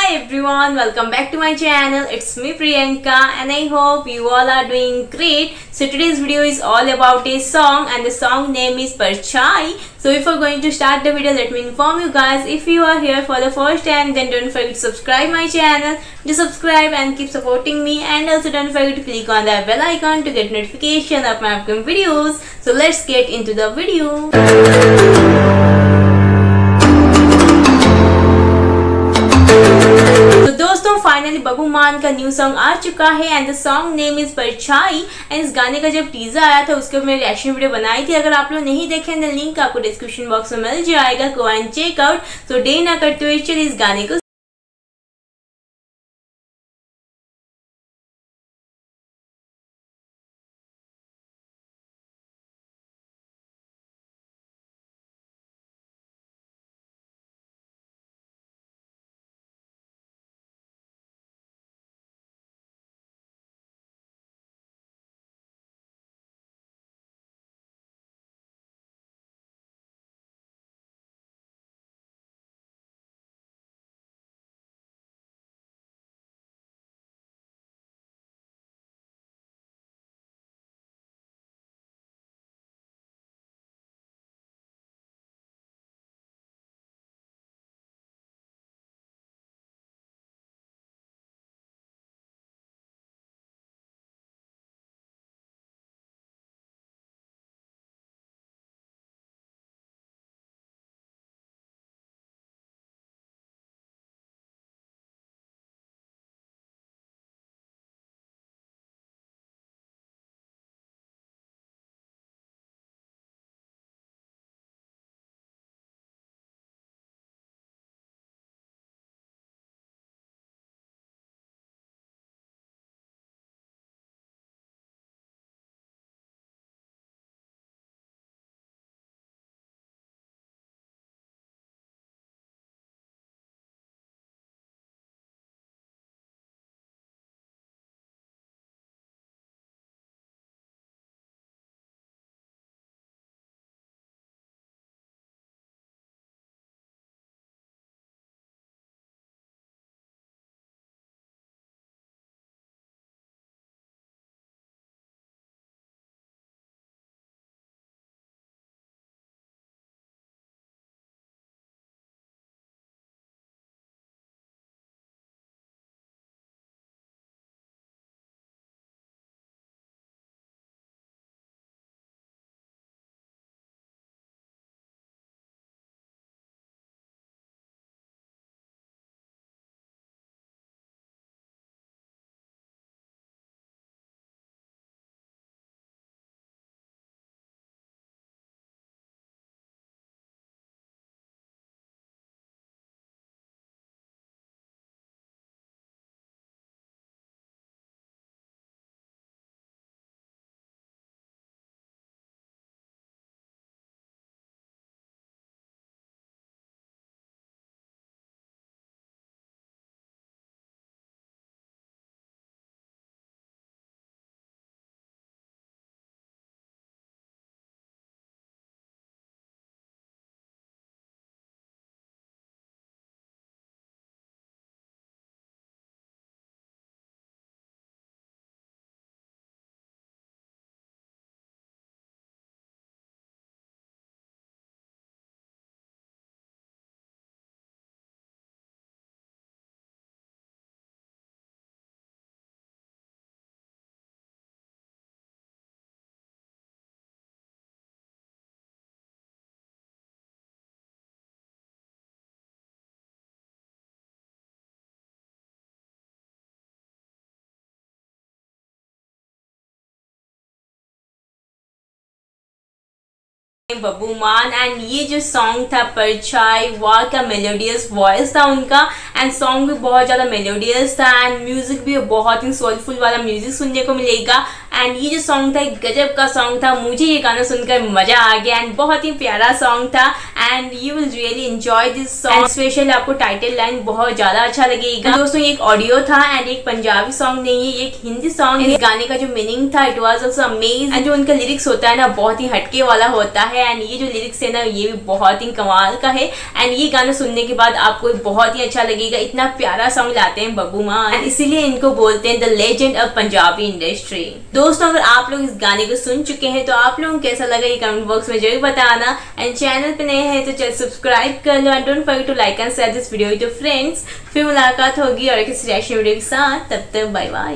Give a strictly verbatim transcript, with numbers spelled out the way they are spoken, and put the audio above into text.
Hi everyone, welcome back to my channel. It's me Priyanka and I hope you all are doing great. So today's video is all about a song and the song name is Parchayi. So before going to start the video, let me inform you guys, if you are here for the first time, then don't forget to subscribe my channel. Just subscribe and keep supporting me, and also don't forget to click on that bell icon to get notification of my upcoming videos. So let's get into the video. दोस्तों finally Babbu Maan का new song आ चुका है and the song name is Parchhai. And इस गाने का जब teaser आया था उसके ऊपर मैं रिएक्शन वीडियो बनाई थी। अगर आप लोग नहीं देखे तो लिंक आपको डिस्क्रिप्शन बॉक्स में मिल जाएगा, go and check out. So डे ना करते हुए चलिए इस गाने को बब्बू मान। एंड ये जो सॉन्ग था परछाई, वाह क्या मेलोडियस वॉइस था उनका। एंड सॉन्ग भी बहुत ज़्यादा मेलोडियस था एंड म्यूजिक भी बहुत ही सोलफुल वाला म्यूजिक सुनने को मिलेगा। एंड ये जो सॉन्ग था एक गजब का सॉन्ग था, मुझे ये गाना सुनकर मजा आ गया एंड बहुत ही प्यारा सॉन्ग था and you will really enjoy this song. Specially आपको टाइटल लाइन बहुत ज्यादा अच्छा लगेगा। दोस्तों एक ऑडियो था एंड एक पंजाबी सॉन्ग नहीं है, एक हिंदी सॉन्ग है। इस गाने का जो मीनिंग था it was also amazing and जो उनका लिरिक्स होता है ना बहुत ही हटके वाला होता है है एंड ये जो लिरिक्स है ना ये भी बहुत ही कमाल का है एंड ये गाना सुनने के बाद आपको बहुत ही अच्छा लगेगा। इतना प्यारा सॉन्ग लाते हैं बब्बू मान, इसीलिए इनको बोलते हैं the legend of Punjabi industry. दोस्तों अगर आप लोग इस गाने को सुन चुके हैं तो आप लोगों को कैसा लगा ये कमेंट बॉक्स में जरूर बताना एंड चैनल पे नए हैं तो चैनल सब्सक्राइब कर लो and don't forget to like and share this video with your friends. फिर मुलाकात होगी और किसी रिएक्शन वीडियो के साथ, तब तक बाय बाय।